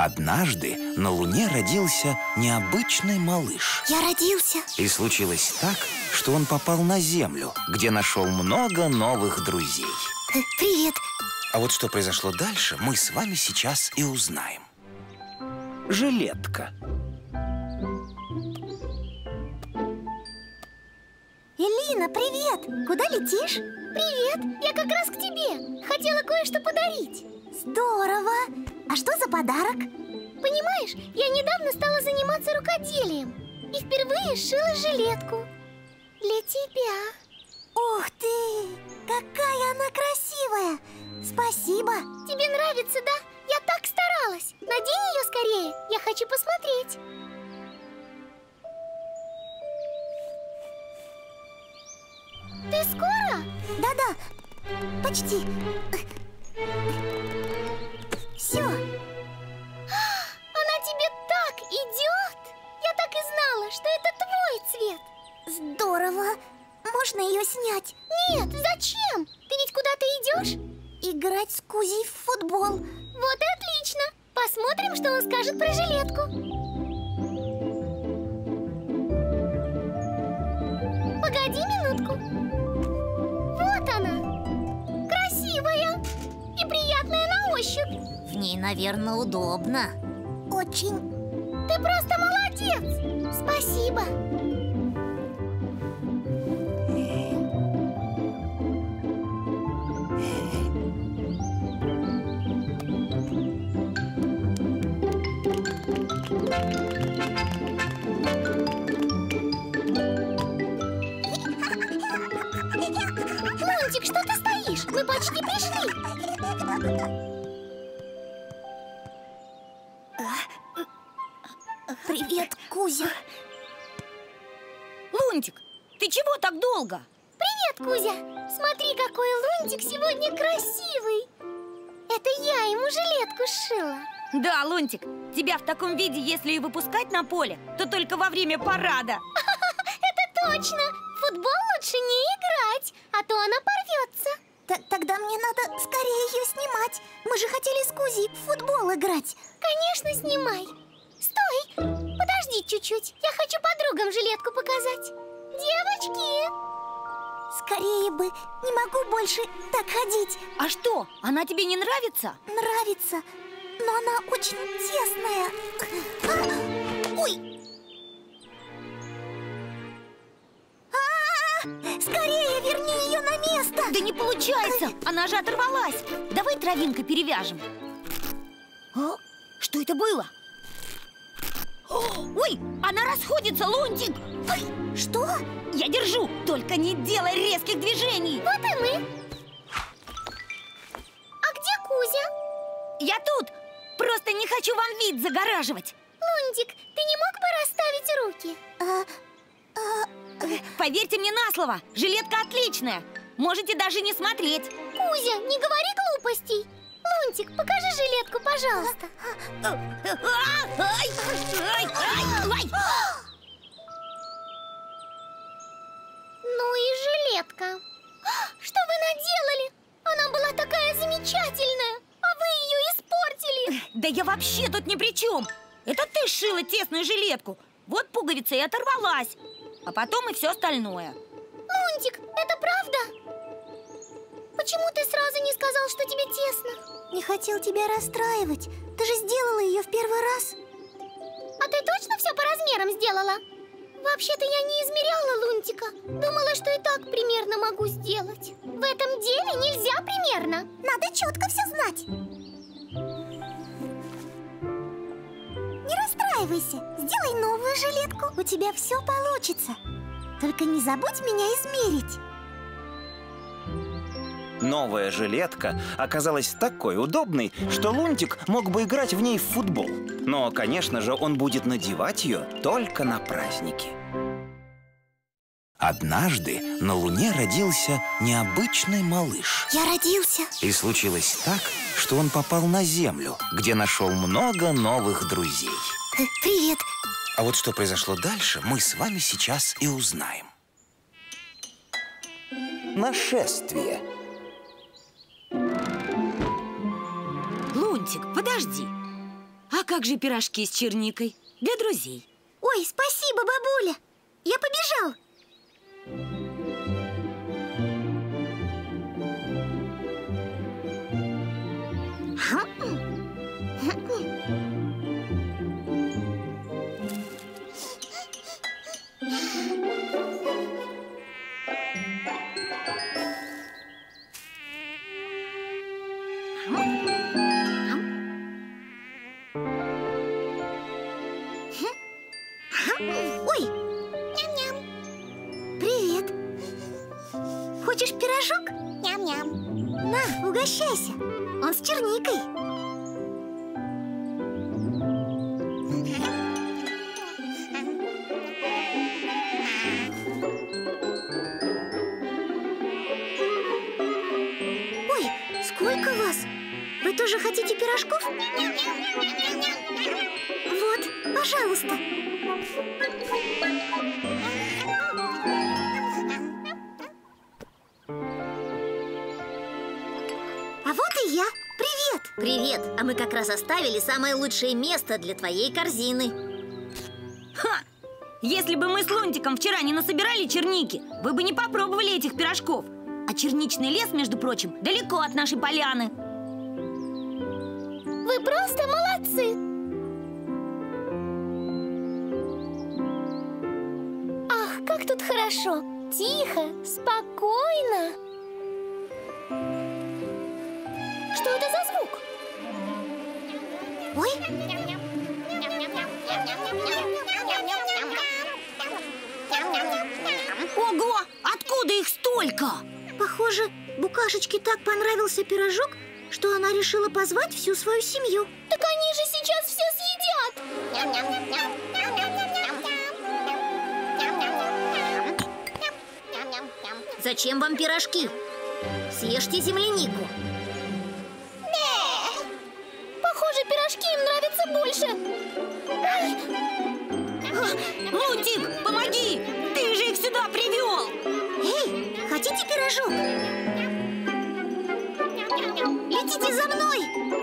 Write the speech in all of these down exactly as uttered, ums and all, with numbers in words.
Однажды на Луне родился необычный малыш. Я родился. И случилось так, что он попал на Землю, где нашел много новых друзей. Э, Привет. А вот что произошло дальше, мы с вами сейчас и узнаем. Жилетка. Элина, привет. Куда летишь? Привет, я как раз к тебе. Хотела кое-что подарить. Здорово. А что за подарок? Понимаешь, я недавно стала заниматься рукоделием и впервые сшила жилетку для тебя. Ух ты! Какая она красивая! Спасибо. Тебе нравится, да? Я так старалась. Надень ее скорее, я хочу посмотреть. Ты скоро? Да-да, почти. Все. Она тебе так идет! Я так и знала, что это твой цвет. Здорово. Можно ее снять? Нет, зачем? Ты ведь куда-то идешь? Играть с Кузей в футбол. Вот и отлично. Посмотрим, что он скажет про жилетку. Погоди минутку. Вот она. Красивая и приятная на ощупь. В ней, наверное, удобно. Очень. Ты просто молодец. Спасибо. Лунтик, что ты стоишь? Мы почти пришли. Привет, Кузя. Лунтик, ты чего так долго? Привет, Кузя. Смотри, какой Лунтик сегодня красивый. Это я ему жилетку сшила. Да, Лунтик, тебя в таком виде, если и выпускать на поле, то только во время парада. Это точно. В футбол лучше не играть, а то она порвется. Т Тогда мне надо скорее ее снимать. Мы же хотели с Кузей в футбол играть. Конечно, снимай. Стой, подожди чуть-чуть. Я хочу подругам жилетку показать. Девочки! Скорее бы, не могу больше так ходить. А что, она тебе не нравится? Нравится, но она очень тесная. А! Ой! А-а-а! Скорее верни ее на место. Да не получается, она же оторвалась. Давай травинкой перевяжем. А? Что это было? Ой, она расходится, Лунтик. Ой, что? Я держу, только не делай резких движений. Вот и мы. А где Кузя? Я тут, просто не хочу вам вид загораживать. Лунтик, ты не мог бы расставить руки? А, а... Поверьте мне на слово, жилетка отличная. Можете даже не смотреть. Кузя, не говори глупостей. Лунтик, покажи жилетку, пожалуйста. Ай, ай, ай, ай. Ну и жилетка. Что вы наделали? Она была такая замечательная, а вы ее испортили. Да я вообще тут ни при чем. Это ты шила тесную жилетку. Вот пуговица и оторвалась. А потом и все остальное. Лунтик, это правда? Почему ты сразу не сказал, что тебе тесно? Не хотел тебя расстраивать. Ты же сделала ее в первый раз. А ты точно все по размерам сделала? Вообще-то я не измеряла Лунтика. Думала, что и так примерно могу сделать. В этом деле нельзя примерно. Надо четко все знать. Не расстраивайся. Сделай новую жилетку. У тебя все получится. Только не забудь меня измерить. Новая жилетка оказалась такой удобной, что Лунтик мог бы играть в ней в футбол. Но, конечно же, он будет надевать ее только на праздники. Однажды на Луне родился необычный малыш. Я родился. И случилось так, что он попал на Землю, где нашел много новых друзей. Э, Привет. А вот что произошло дальше, мы с вами сейчас и узнаем. Нашествие. Лунтик, подожди. А как же пирожки с черникой? Для друзей. Ой, спасибо, бабуля. Я побежал. Ой! Привет! Хочешь пирожок? Ням-ням. На, угощайся. Он с черникой. Ой, сколько вас? Вы тоже хотите пирожков? Вот, пожалуйста. А вот и я. Привет! Привет! А мы как раз оставили самое лучшее место для твоей корзины. Ха! Если бы мы с Лунтиком вчера не насобирали черники, вы бы не попробовали этих пирожков. А черничный лес, между прочим, далеко от нашей поляны. Вы просто молодцы! Ах, как тут хорошо! Тихо, спокойно! Что это за звук? Ой! Ого! Откуда их столько? Похоже, букашечке так понравился пирожок, что она решила позвать всю свою семью. Так они же сейчас все съедят! Зачем вам пирожки? Съешьте землянику. Похоже, пирожки им нравятся больше. Лунтик, помоги! Ты же их сюда привел! Эй, хотите пирожок? Летите за мной!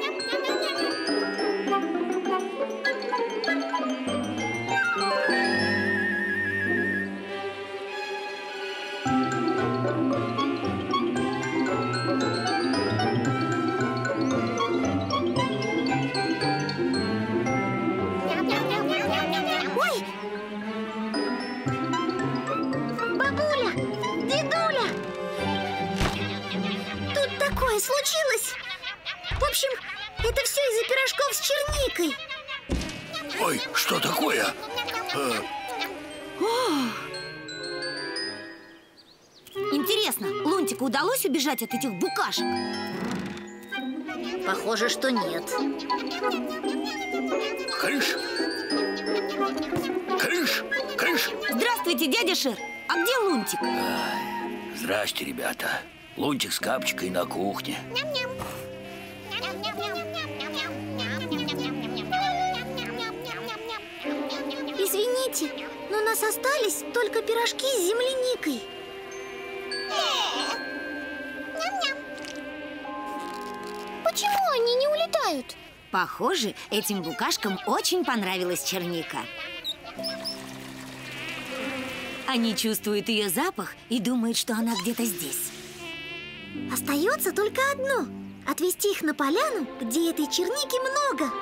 Ой! Бабуля! Дедуля! Тут такое случилось! В общем, это все из-за пирожков с черникой. Ой, что такое? Э, Интересно, Лунтику удалось убежать от этих букашек? Похоже, что нет. Кыш! Кыш! Кыш! Здравствуйте, дядя Шер! А где Лунтик? Здрасте, ребята. Лунтик с Капчикой на кухне. Извините, но у нас остались только пирожки с земляникой. Почему они не улетают? Похоже, этим букашкам очень понравилась черника. Они чувствуют ее запах и думают, что она где-то здесь. Остается только одно — отвезти их на поляну, где этой черники много.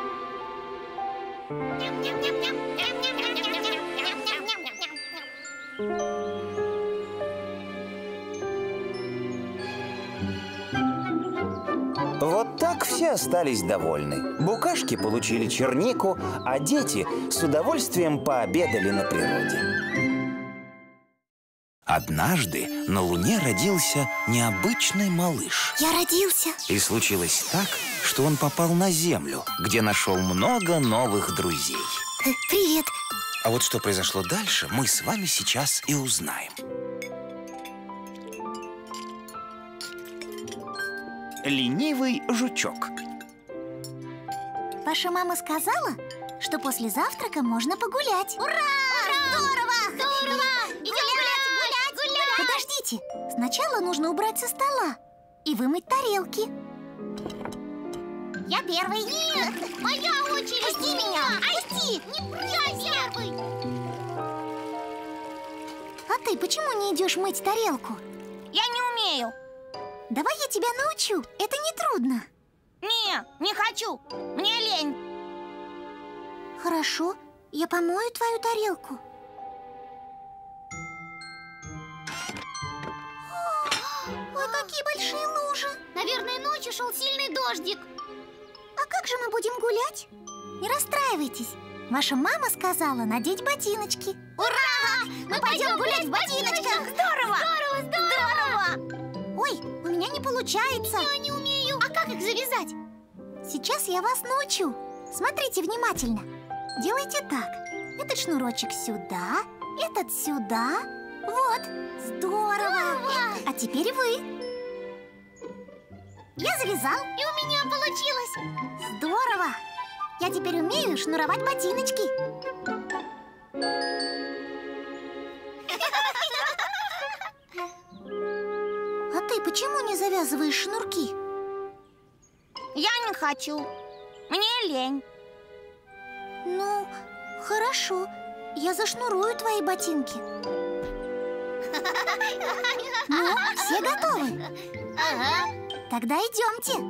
Вот так все остались довольны. Букашки получили чернику, а дети с удовольствием пообедали на природе. Однажды на Луне родился необычный малыш. Я родился. И случилось так, что он попал на Землю, где нашел много новых друзей. Э, Привет. А вот что произошло дальше, мы с вами сейчас и узнаем. Ленивый жучок. Ваша мама сказала, что после завтрака можно погулять. Ура! Здорово! Здорово! Идем гулять, гулять, гулять! Подождите, сначала нужно убрать со стола и вымыть тарелки. Я первый. Нет, моя очередь. Пусти меня. Пусти. Я первый. А ты почему не идешь мыть тарелку? Я не умею. Давай я тебя научу. Это не трудно. Не, не хочу. Мне лень. Хорошо, я помою твою тарелку. Ой, какие большие лужи. Наверное, ночью шел сильный дождик. А как же мы будем гулять? Не расстраивайтесь. Ваша мама сказала надеть ботиночки. Ура! Мы пойдем гулять в ботиночках. Здорово! Здорово, здорово! Ой, у меня не получается. Я не умею. А как их завязать? Сейчас я вас научу. Смотрите внимательно. Делайте так. Этот шнурочек сюда, этот сюда. Вот. Здорово! Здорово! А теперь вы. Я завязал. И у меня получилось. Здорово! Я теперь умею шнуровать ботиночки. А ты почему не завязываешь шнурки? Я не хочу. Мне лень. Ну, хорошо. Я зашнурую твои ботинки. Ну, все готовы? Ага. Тогда идемте.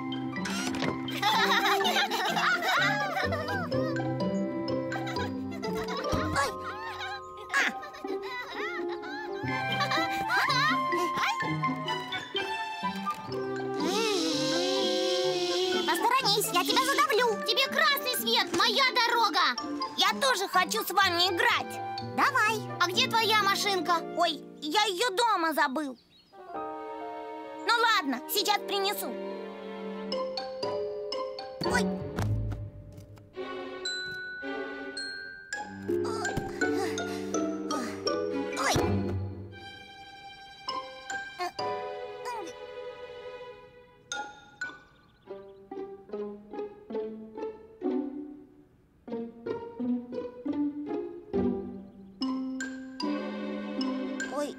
Посторонись, я тебя задавлю. Тебе красный свет, моя дорога. Я тоже хочу с вами играть. Давай. А где твоя машинка? Ой, я ее дома забыл. Ну ладно, сейчас принесу. Ой. Ой. Ой.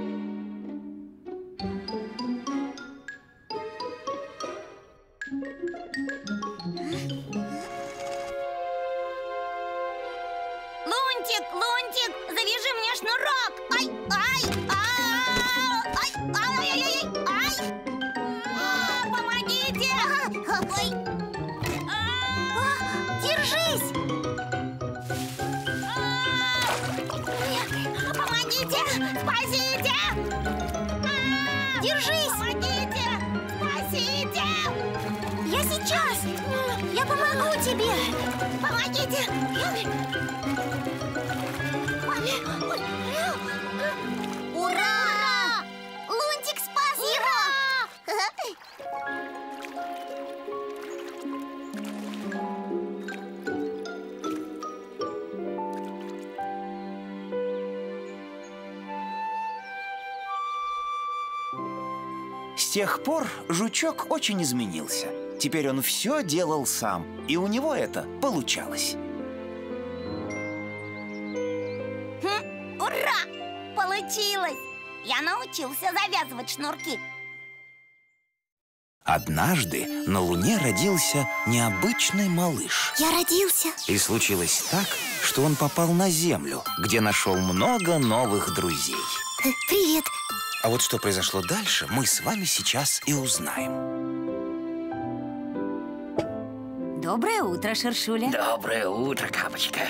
Лунтик, Лунтик, завяжи мне шнурок. Ай, ай, ай, ай, ай, ай, ай, ай. А, помогите. Ой. А, держись. А, помогите, спасите. А, Держись. Помогите, спасите. Я сейчас. Я помогу тебе. Помогите. Ура! Лунтик спас его! С тех пор жучок очень изменился. Теперь он все делал сам, и у него это получалось. Хм, ура! Получилось! Я научился завязывать шнурки. Однажды на Луне родился необычный малыш. Я родился. И случилось так, что он попал на Землю, где нашел много новых друзей. Э, Привет. А вот что произошло дальше, мы с вами сейчас и узнаем. Доброе утро, Шершуля. Доброе утро, Капочка.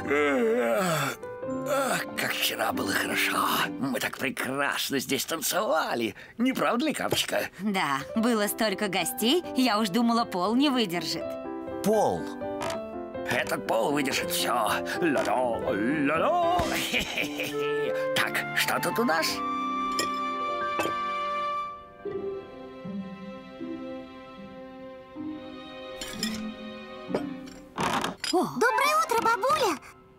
Ах, как вчера было хорошо. Мы так прекрасно здесь танцевали. Не правда ли, Капочка? Да, было столько гостей, я уж думала, пол не выдержит. Пол. Этот пол выдержит все. Ла-ла, ла-ла. Хе-хе-хе. Так, что тут у нас? О, Доброе утро, бабуля.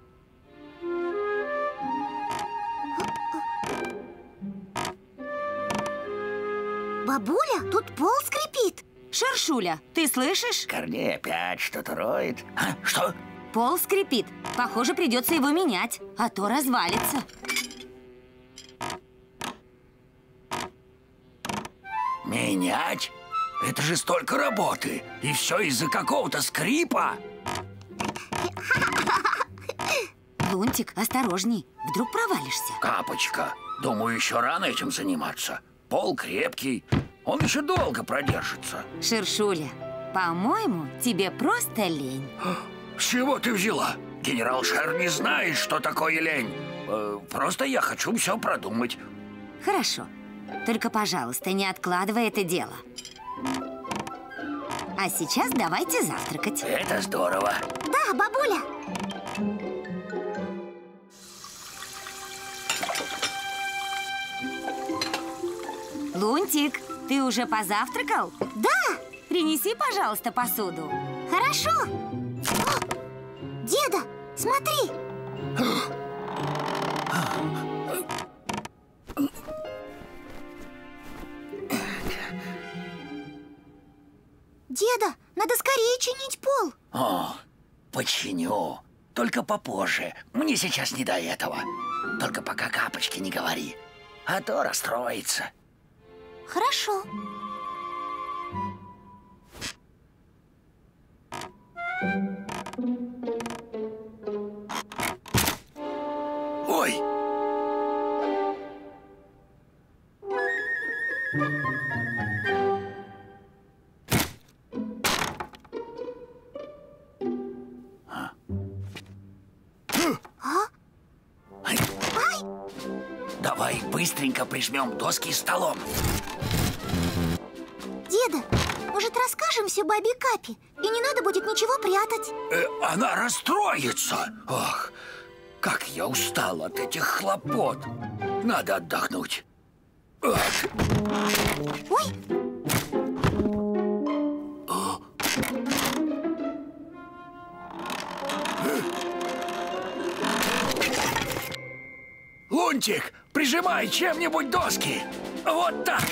Бабуля, тут пол скрипит. Шершуля, ты слышишь? Корней опять что-то роет. А, что? Пол скрипит. Похоже, придется его менять, а то развалится. Менять? Это же столько работы. И все из-за какого-то скрипа. Лунтик, осторожней, вдруг провалишься. Капочка, думаю, еще рано этим заниматься. Пол крепкий, он еще долго продержится. Шершуля, по-моему, тебе просто лень. С чего ты взяла? Генерал Шер не знает, что такое лень. Э, просто я хочу все продумать. Хорошо, только, пожалуйста, не откладывай это дело. А сейчас давайте завтракать. Это здорово. Да, бабуля. Лунтик, ты уже позавтракал? Да, Принеси, пожалуйста, посуду. хорошо. О, деда, смотри. Деда, надо скорее чинить пол. О, починю. Только попозже. Мне сейчас не до этого. Только пока Капочке не говори. А то расстроится. Хорошо. Ой! Ай. Давай быстренько прижмем доски столом. Деда, может, расскажем все бабе Капе? И не надо будет ничего прятать. Э, она расстроится. Ох, как я устал от этих хлопот. Надо отдохнуть. Ах. Ой, Лунтик, прижимай чем-нибудь доски. Вот так.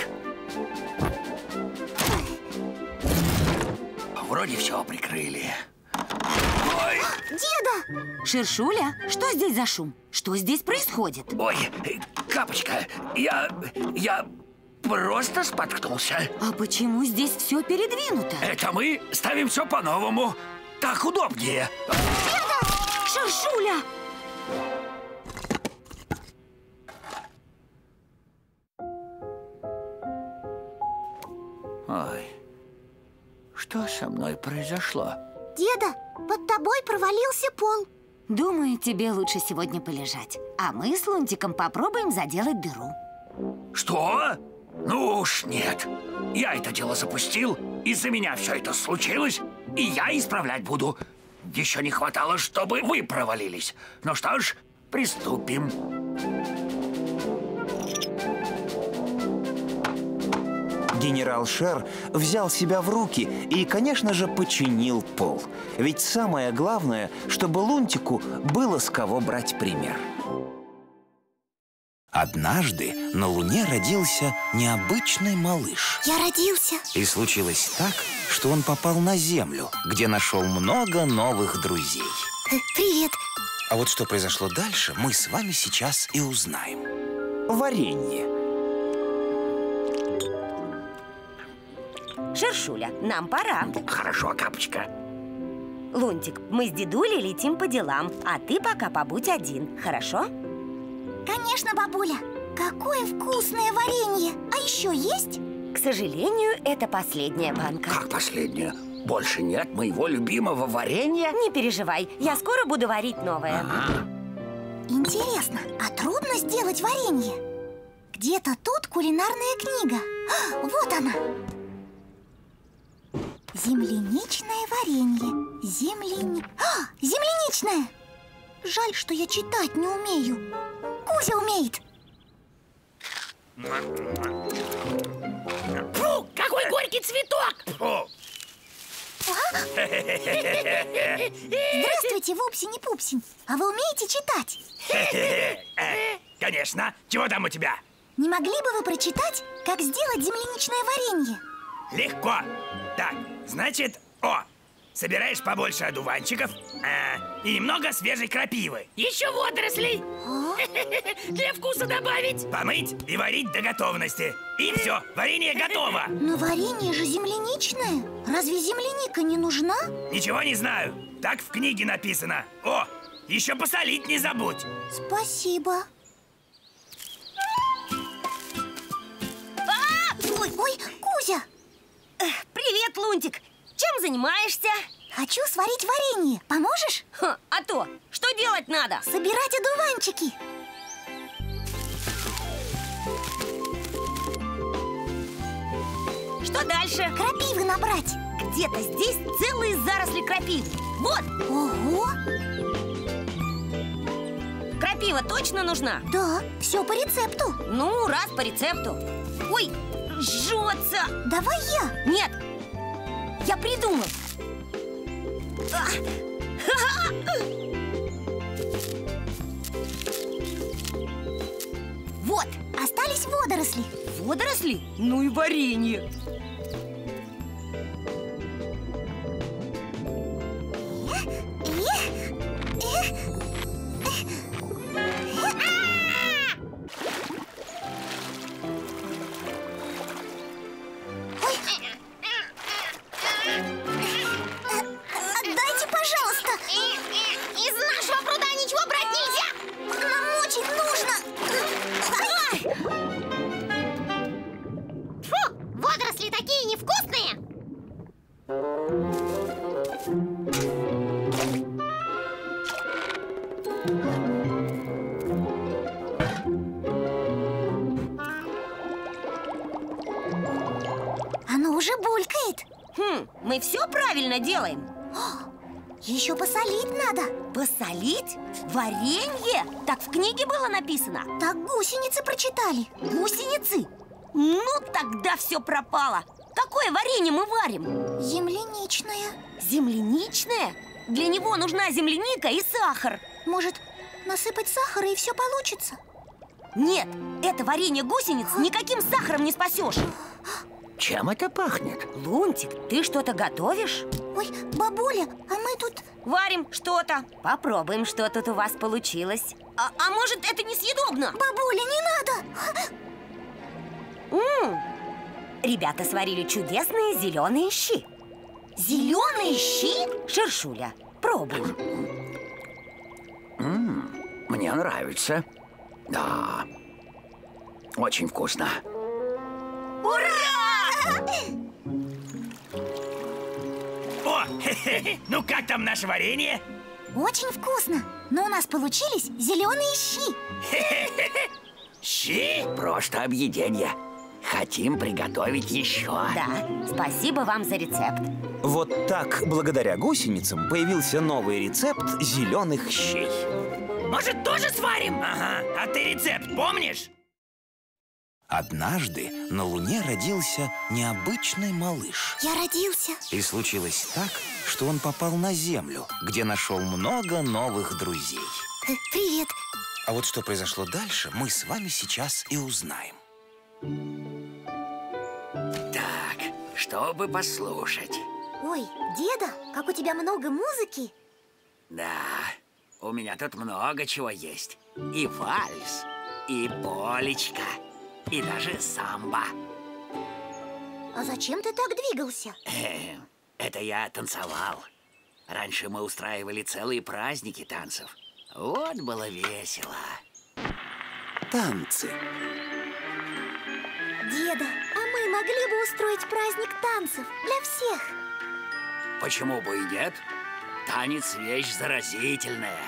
Вроде все прикрыли. Ой, деда! Шершуля, что здесь за шум? Что здесь происходит? ой, Капочка, я, я просто споткнулся. А почему здесь все передвинуто? Это мы ставим все по-новому. Так удобнее. Шершуля! Ой, что со мной произошло? Деда, под тобой провалился пол. Думаю, тебе лучше сегодня полежать. А мы с Лунтиком попробуем заделать дыру. Что? Ну уж нет. Я это дело запустил, из-за меня все это случилось, и я исправлять буду. Еще не хватало, чтобы вы провалились. Ну что ж, приступим. Генерал Шер взял себя в руки и, конечно же, починил пол. Ведь самое главное, чтобы Лунтику было с кого брать пример. Однажды на Луне родился необычный малыш. Я родился. И случилось так, что он попал на Землю, где нашел много новых друзей. Э, Привет. А вот что произошло дальше, мы с вами сейчас и узнаем. Варенье. Шершуля, нам пора. Хорошо, Капочка. Лунтик, мы с дедулей летим по делам, а ты пока побудь один, хорошо? Конечно, бабуля. Какое вкусное варенье. А еще есть? К сожалению, это последняя банка. Как последнее? Больше нет моего любимого варенья? Не переживай, я скоро буду варить новое. Ага. Интересно, а трудно сделать варенье? Где-то тут кулинарная книга. А, вот она. Земляничное варенье. Земляни... А, земляничное! Жаль, что я читать не умею. Кузя умеет. Фу, какой горький цветок! Фу. Здравствуйте, Вупсень-Пупсень. А вы умеете читать? Конечно. Чего там у тебя? Не могли бы вы прочитать, как сделать земляничное варенье? Легко. Так, значит, о, Собираешь побольше одуванчиков а, и немного свежей крапивы. Еще водорослей. Для вкуса добавить. Помыть и варить до готовности. И все, варенье готово. Но варенье же земляничное. Разве земляника не нужна? Ничего не знаю. Так в книге написано. О, еще посолить не забудь. Спасибо. Ой, ой, Кузя! Привет, Лунтик! Чем занимаешься? Хочу сварить варенье. Поможешь? Ха, а то, что делать надо? Собирать одуванчики. Что дальше? Крапивы набрать. Где-то здесь целые заросли крапивы. Вот! Ого! Крапива точно нужна? Да, все по рецепту. Ну, раз по рецепту. Ой, жжется! Давай я. Нет, я придумал. А! Вот, остались водоросли. Водоросли? Ну и варенье. Отдайте, пожалуйста. Из нашего пруда ничего брать нельзя. Нам очень нужно. Фу, водоросли такие невкусные. Оно уже булькает. Хм, мы все правильно делаем. Еще посолить надо. Посолить? Варенье? Так в книге было написано. Так гусеницы прочитали. Гусеницы? Ну, тогда все пропало. Какое варенье мы варим? Земляничное. Земляничное? Для него нужна земляника и сахар. Может, насыпать сахара и все получится? Нет, это варенье гусениц никаким сахаром не спасешь. Чем это пахнет? Лунтик, ты что-то готовишь? Ой, бабуля, а мы тут... Варим что-то. Попробуем, что тут у вас получилось. А, а может, это несъедобно? Бабуля, не надо! М-м. Ребята сварили чудесные зеленые щи. Зеленые щи? Шершуля, пробуй. М-м, мне нравится. Да, очень вкусно. Ура! О, хе-хе, ну как там наше варенье? Очень вкусно. Но у нас получились зеленые щи. Щи? Просто объедение. Хотим приготовить еще. Да, спасибо вам за рецепт. Вот так, благодаря гусеницам, появился новый рецепт зеленых щей. Может, тоже сварим? Ага, а ты рецепт помнишь? Однажды на Луне родился необычный малыш. Я родился. И случилось так, что он попал на Землю, где нашел много новых друзей. Э, Привет. А вот что произошло дальше, мы с вами сейчас и узнаем. Так, чтобы послушать. Ой, деда, как у тебя много музыки. Да, у меня тут много чего есть. И вальс, и полечка, и даже самбо. А зачем ты так двигался? Э, Это я танцевал. Раньше мы устраивали целые праздники танцев. Вот было весело. Танцы. Деда, а мы могли бы устроить праздник танцев для всех? Почему бы и нет? Танец – вещь заразительная.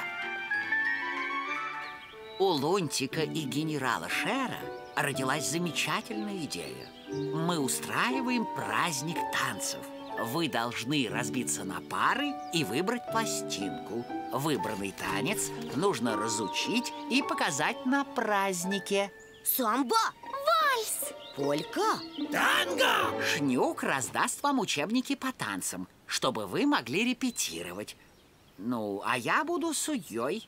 У Лунтика и генерала Шера родилась замечательная идея. Мы устраиваем праздник танцев. Вы должны разбиться на пары и выбрать пластинку. Выбранный танец нужно разучить и показать на празднике. Самбо, Вальс! полька. Танго! Шнюк раздаст вам учебники по танцам, чтобы вы могли репетировать. Ну, а я буду судьей.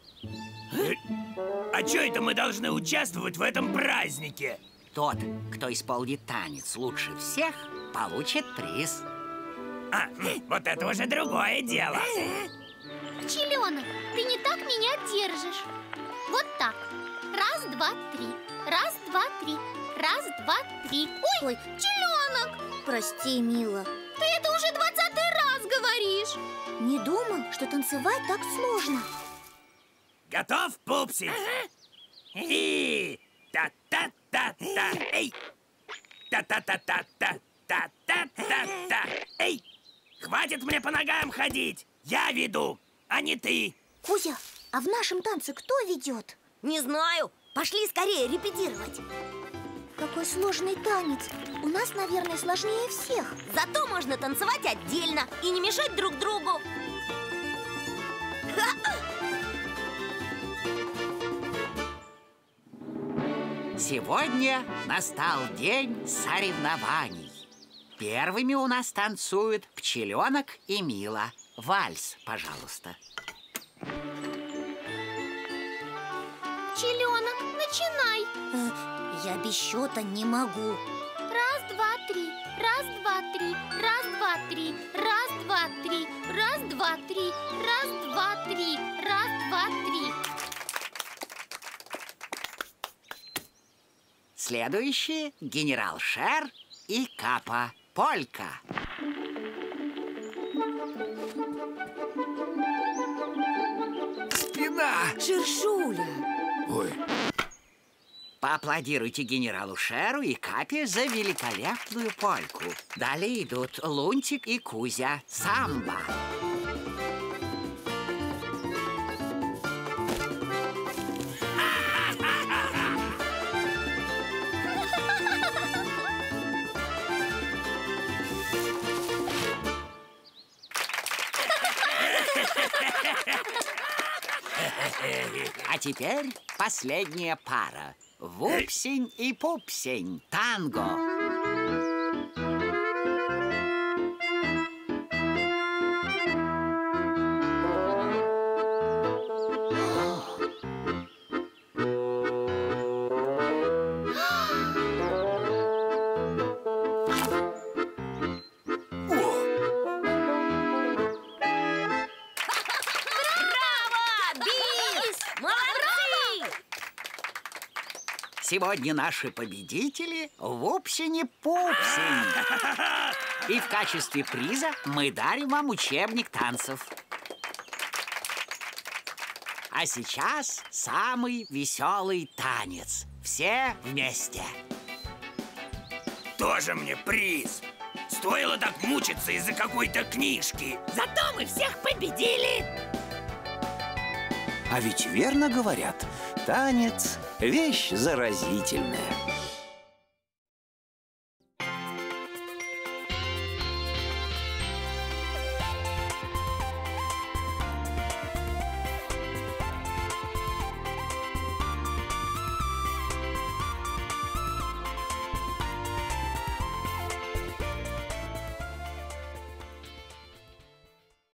А что это мы должны участвовать в этом празднике? Тот, кто исполнит танец лучше всех, получит приз. А, вот это уже другое дело. Пчеленок, ты не так меня держишь. Вот так. Раз, два, три. Раз, два, три. Раз, два, три. Ой, Ой. Пчеленок! Прости, Мила. Ты это уже двадцатый раз говоришь. Не думал, что танцевать так сложно. Готов, пупсик? И та-та-та-та. Эй! Та-та-та-та-та-та-та-та-та. Эй! Хватит мне по ногам ходить! Я веду, а не ты! Кузя, а в нашем танце кто ведет? Не знаю. Пошли скорее репетировать. Какой сложный танец. У нас, наверное, сложнее всех. Зато можно танцевать отдельно и не мешать друг другу. Сегодня настал день соревнований. Первыми у нас танцуют Пчеленок и Мила. Вальс, пожалуйста. Пчеленок, начинай. Э, я без счета не могу. Раз, два, три. Раз, два, три. Раз, два, три. Раз, два, три. Раз, два, три. Раз, два, три. Раз, два, три. Следующие генерал Шер и Капа. Полька. Спина! Шершуля. Ой. Поаплодируйте генералу Шеру и Капе за великолепную польку. Далее идут Лунтик и Кузя. Самба. А теперь последняя пара. Вупсень и Пупсень. Танго. Сегодня наши победители Вупсень-Пупсень. И в качестве приза мы дарим вам учебник танцев. А сейчас самый веселый танец. Все вместе. Тоже мне приз. Стоило так мучиться из-за какой-то книжки. Зато мы всех победили. А ведь верно говорят, танец – вещь заразительная.